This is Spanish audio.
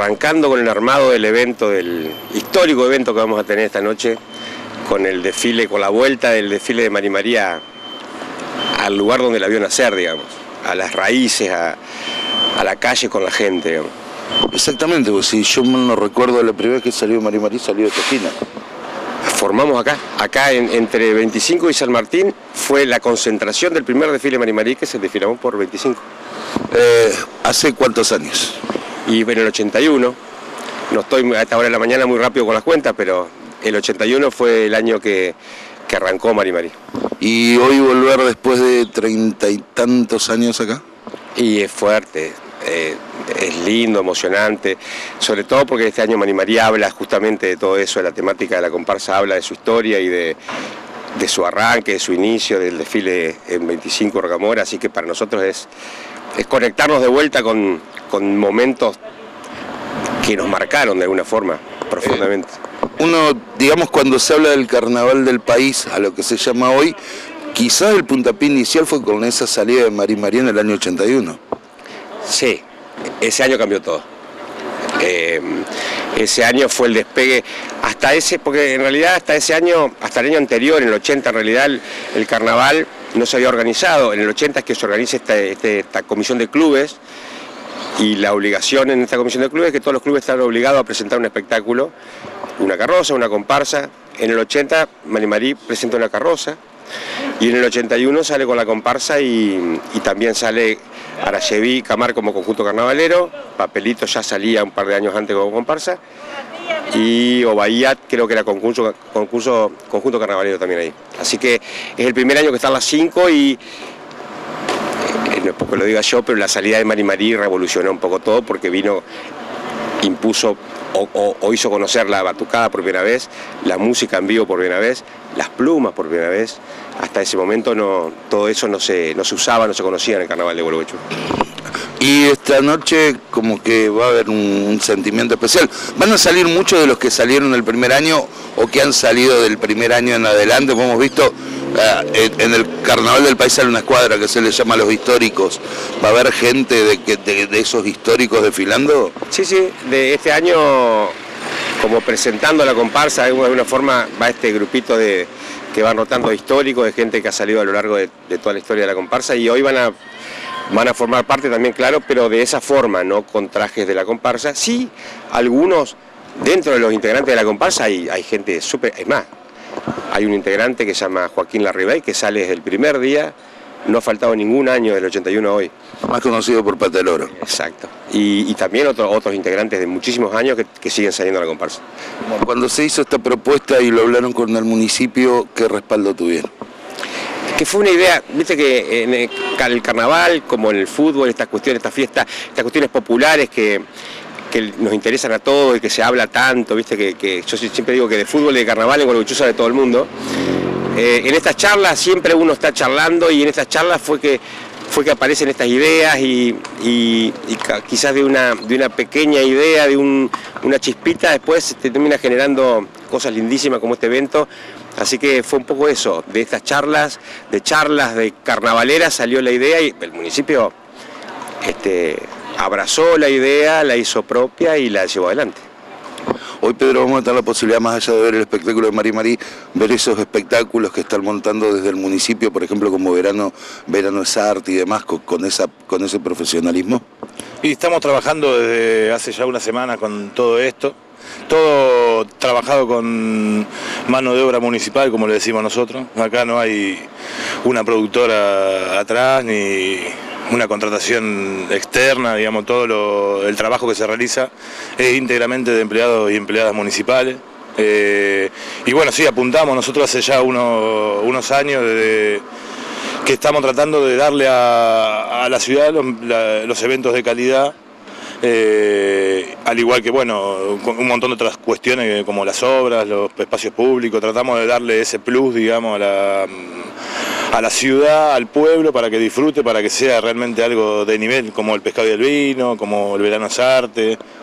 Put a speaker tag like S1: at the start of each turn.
S1: arrancando con el armado del evento, del histórico evento que vamos a tener esta noche, con el desfile, con la vuelta del desfile de Mari María al lugar donde la vio nacer, digamos, a las raíces, a la calle con la gente, digamos.
S2: Exactamente, pues si yo no recuerdo, la primera vez que salió Mari María salió de esta esquina.
S1: Formamos acá entre 25 y San Martín, fue la concentración del primer desfile de Mari María que se desfilamos por 25.
S2: ¿Hace cuántos años?
S1: Y en el 81, no estoy a esta hora de la mañana muy rápido con las cuentas, pero el 81 fue el año que arrancó Mari María.
S2: ¿Y hoy volver después de 30 y tantos años acá?
S1: Y es fuerte, es lindo, emocionante, sobre todo porque este año Mari María habla justamente de todo eso, de la temática de la comparsa, habla de su historia y de su arranque, de su inicio, del desfile en 25 Rocamora, así que para nosotros es conectarnos de vuelta con momentos que nos marcaron de alguna forma profundamente.
S2: Uno, digamos, cuando se habla del carnaval del país, a lo que se llama hoy, quizás el puntapié inicial fue con esa salida de Mari María en el año 81.
S1: Sí, ese año cambió todo. Ese año fue el despegue, porque en realidad hasta el año anterior, en el 80 en realidad el carnaval no se había organizado. En el 80 es que se organiza esta comisión de clubes, y la obligación en esta comisión de clubes es que todos los clubes están obligados a presentar un espectáculo, una carroza, una comparsa. En el 80 Mari María presenta una carroza, y en el 81 sale con la comparsa y también sale Arayeví Camar como conjunto carnavalero. Papelito ya salía un par de años antes como comparsa, y Obaiyat creo que era conjunto carnavalero también ahí. Así que es el primer año que están las 5 y no es porque lo diga yo, pero la salida de Mari María revolucionó un poco todo porque impuso o hizo conocer la batucada por primera vez, la música en vivo por primera vez, las plumas por primera vez. Hasta ese momento todo eso no se usaba, no se conocía en el carnaval de Gualeguaychú.
S2: Y esta noche como que va a haber un sentimiento especial. ¿Van a salir muchos de los que salieron el primer año o que han salido del primer año en adelante? Como hemos visto, en el carnaval del país sale una escuadra que se le llama Los Históricos. ¿Va a haber gente de esos históricos desfilando? Sí,
S1: de este año, como presentando la comparsa, de alguna forma va este grupito que van rotando históricos, de gente que ha salido a lo largo de toda la historia de la comparsa, y hoy van a formar parte también, claro, pero de esa forma, no con trajes de la comparsa. Sí, algunos, dentro de los integrantes de la comparsa hay gente súper, es más, hay un integrante que se llama Joaquín Larribey, que sale desde el primer día, no ha faltado ningún año del 81 a hoy.
S2: Más conocido por Pata del Oro.
S1: Exacto. Y también otros integrantes de muchísimos años que siguen saliendo a la comparsa.
S2: Cuando se hizo esta propuesta y lo hablaron con el municipio, ¿qué respaldo tuvieron?
S1: Que fue una idea, viste que en el carnaval, como en el fútbol, estas cuestiones, estas fiestas, estas cuestiones populares que nos interesan a todos y que se habla tanto, viste que yo siempre digo que de fútbol y de carnaval en Gualeguaychú sabe todo el mundo. En estas charlas siempre uno está charlando, y en estas charlas fue que aparecen estas ideas y quizás de una pequeña idea, de una chispita, después se termina generando cosas lindísimas como este evento. Así que fue un poco eso, de estas charlas de carnavaleras salió la idea, y el municipio abrazó la idea, la hizo propia y la llevó adelante.
S2: Hoy, Pedro, vamos a tener la posibilidad, más allá de ver el espectáculo de Mari María, ver esos espectáculos que están montando desde el municipio, por ejemplo, como Verano es Arte y demás, con ese profesionalismo.
S3: Y estamos trabajando desde hace ya una semana con todo esto, todo trabajado con mano de obra municipal, como le decimos nosotros. Acá no hay una productora atrás ni una contratación externa, digamos, todo el trabajo que se realiza es íntegramente de empleados y empleadas municipales. Y bueno, sí, apuntamos nosotros hace ya unos años que estamos tratando de darle a la ciudad los eventos de calidad, al igual que, bueno, un montón de otras cuestiones como las obras, los espacios públicos. Tratamos de darle ese plus, digamos, a la ciudad, al pueblo, para que disfrute, para que sea realmente algo de nivel, como el pescado y el vino, como el Verano es Arte,